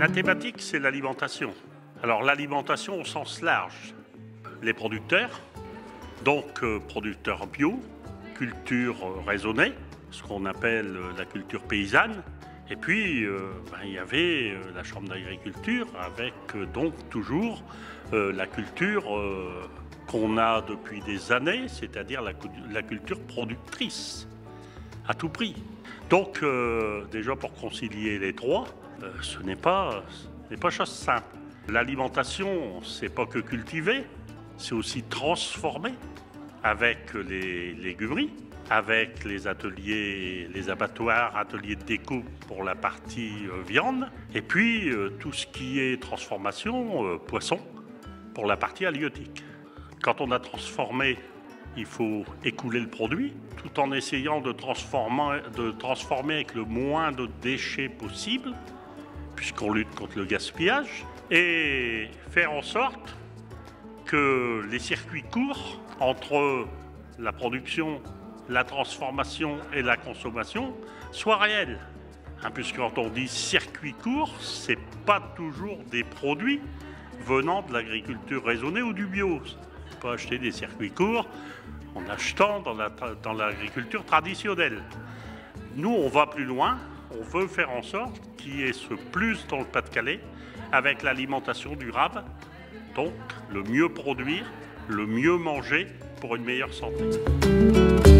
La thématique, c'est l'alimentation. Alors l'alimentation au sens large. Les producteurs, donc producteurs bio, culture raisonnée, ce qu'on appelle la culture paysanne. Et puis, il y avait la Chambre d'agriculture avec donc toujours la culture qu'on a depuis des années, c'est-à-dire la culture productrice, à tout prix. Donc, déjà pour concilier les trois, ce n'est pas chose simple. L'alimentation, c'est pas que cultiver, c'est aussi transformer avec les légumeries, avec les ateliers, les abattoirs, ateliers de découpe pour la partie viande, et puis tout ce qui est transformation, poisson, pour la partie halieutique. Quand on a transformé, il faut écouler le produit, tout en essayant de transformer avec le moins de déchets possible, puisqu'on lutte contre le gaspillage, et faire en sorte que les circuits courts entre la production, la transformation et la consommation soient réels. Puisque quand on dit circuit court, c'est pas toujours des produits venant de l'agriculture raisonnée ou du bio. On peut acheter des circuits courts en achetant dans l'agriculture traditionnelle. Nous, on va plus loin, on veut faire en sorte qu'il y ait ce plus dans le Pas-de-Calais avec l'alimentation durable, donc le mieux produire, le mieux manger pour une meilleure santé.